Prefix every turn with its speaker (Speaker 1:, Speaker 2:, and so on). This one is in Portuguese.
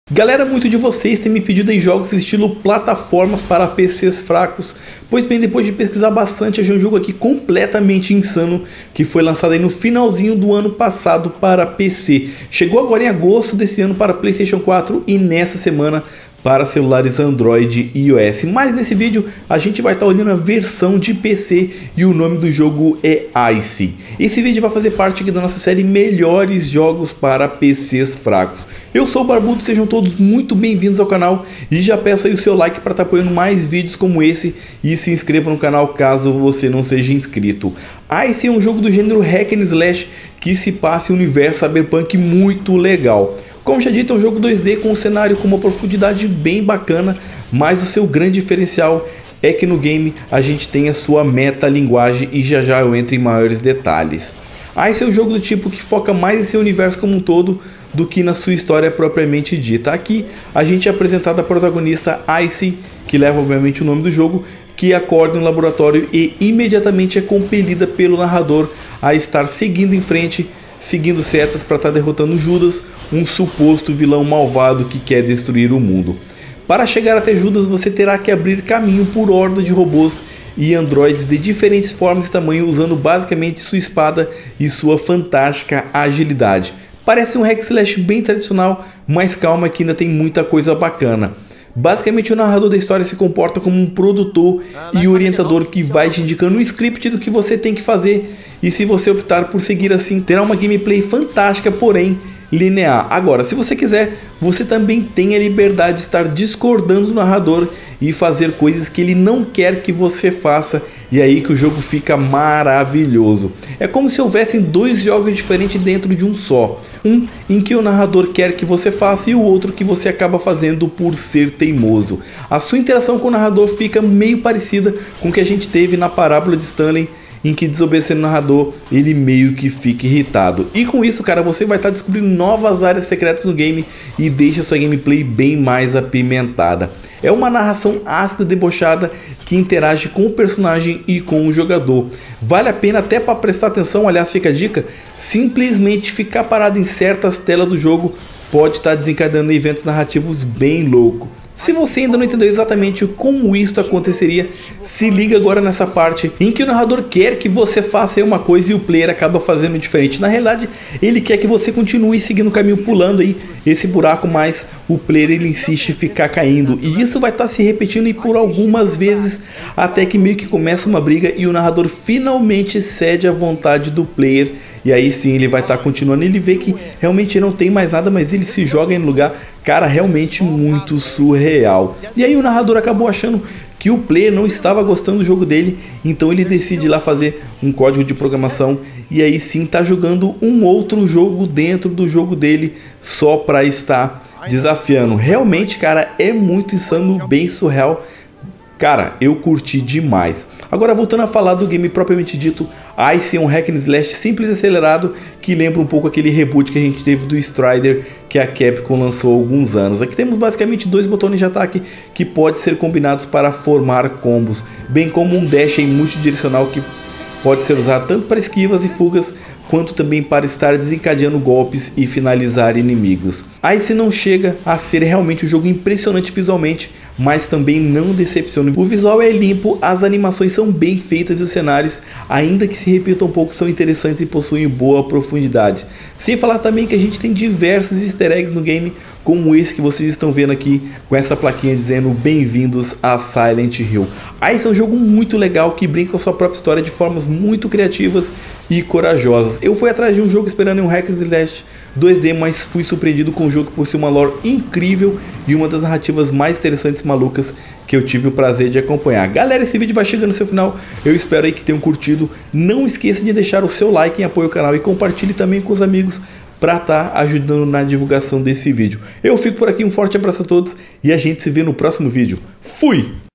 Speaker 1: Galera, muito de vocês têm me pedido aí jogos estilo plataformas para PCs fracos. Pois bem, depois de pesquisar bastante, achei um jogo aqui completamente insano que foi lançado aí no finalzinho do ano passado para PC. Chegou agora em agosto desse ano para PlayStation 4 e nessa semana para celulares Android e iOS. Mas nesse vídeo a gente vai estar olhando a versão de PC e o nome do jogo é Icy. Esse vídeo vai fazer parte aqui da nossa série Melhores Jogos para PCs Fracos. Eu sou o Barbudo, sejam todos muito bem-vindos ao canal e já peço aí o seu like para estar apoiando mais vídeos como esse e se inscreva no canal caso você não seja inscrito. Icy é um jogo do gênero Hack and Slash que se passa em um universo cyberpunk muito legal. Como já dito, é um jogo 2D com um cenário com uma profundidade bem bacana, mas o seu grande diferencial é que no game a gente tem a sua metalinguagem e já já eu entro em maiores detalhes. Icy é um jogo do tipo que foca mais em seu universo como um todo do que na sua história propriamente dita. Aqui a gente é apresentado a protagonista Icy, que leva obviamente o nome do jogo, que acorda no laboratório e imediatamente é compelida pelo narrador a estar seguindo em frente, seguindo setas para estar derrotando Judas, um suposto vilão malvado que quer destruir o mundo. Para chegar até Judas você terá que abrir caminho por horda de robôs e androides de diferentes formas e tamanho, usando basicamente sua espada e sua fantástica agilidade. Parece um hack slash bem tradicional, mas calma que ainda tem muita coisa bacana. Basicamente o narrador da história se comporta como um produtor e orientador que vai te indicando um script do que você tem que fazer, e se você optar por seguir assim, terá uma gameplay fantástica, porém linear. Agora, se você quiser, você também tem a liberdade de estar discordando do narrador e fazer coisas que ele não quer que você faça, e aí que o jogo fica maravilhoso. É como se houvessem dois jogos diferentes dentro de um só. Um em que o narrador quer que você faça e o outro que você acaba fazendo por ser teimoso. A sua interação com o narrador fica meio parecida com o que a gente teve na Parábola de Stanley, em que desobedecendo o narrador ele meio que fica irritado. E com isso, cara, você vai estar descobrindo novas áreas secretas no game e deixa sua gameplay bem mais apimentada. É uma narração ácida, debochada, que interage com o personagem e com o jogador. Vale a pena até para prestar atenção, aliás, fica a dica, simplesmente ficar parado em certas telas do jogo pode estar desencadeando eventos narrativos bem loucos. Se você ainda não entendeu exatamente como isso aconteceria, se liga agora nessa parte em que o narrador quer que você faça uma coisa e o player acaba fazendo diferente. Na realidade, ele quer que você continue seguindo o caminho, pulando aí esse buraco, mas o player ele insiste em ficar caindo. E isso vai estar se repetindo aí por algumas vezes, até que meio que começa uma briga e o narrador finalmente cede à vontade do player. E aí sim ele vai estar continuando, ele vê que realmente não tem mais nada, mas ele se joga em lugar, cara, realmente muito surreal. E aí o narrador acabou achando que o player não estava gostando do jogo dele, então ele decide ir lá fazer um código de programação e aí sim tá jogando um outro jogo dentro do jogo dele só para estar desafiando. Realmente, cara, é muito insano, bem surreal. Cara, eu curti demais. Agora voltando a falar do game propriamente dito, Icy é um hack and slash simples e acelerado que lembra um pouco aquele reboot que a gente teve do Strider que a Capcom lançou há alguns anos. Aqui temos basicamente dois botões de ataque que podem ser combinados para formar combos, bem como um dash multidirecional que pode ser usado tanto para esquivas e fugas, quanto também para estar desencadeando golpes e finalizar inimigos. Icy não chega a ser realmente um jogo impressionante visualmente, mas também não decepciona. O visual é limpo, as animações são bem feitas e os cenários, ainda que se repitam um pouco, são interessantes e possuem boa profundidade. Sem falar também que a gente tem diversos easter eggs no game, como esse que vocês estão vendo aqui, com essa plaquinha dizendo bem-vindos a Silent Hill. Icy é um jogo muito legal que brinca com a sua própria história de formas muito criativas e corajosas. Eu fui atrás de um jogo esperando um hack and slash 2D, mas fui surpreendido com um jogo que possui uma lore incrível e uma das narrativas mais interessantes e malucas que eu tive o prazer de acompanhar. Galera, esse vídeo vai chegando no seu final, eu espero aí que tenham curtido. Não esqueça de deixar o seu like em apoio ao canal e compartilhe também com os amigos para estar ajudando na divulgação desse vídeo. Eu fico por aqui, um forte abraço a todos e a gente se vê no próximo vídeo. Fui!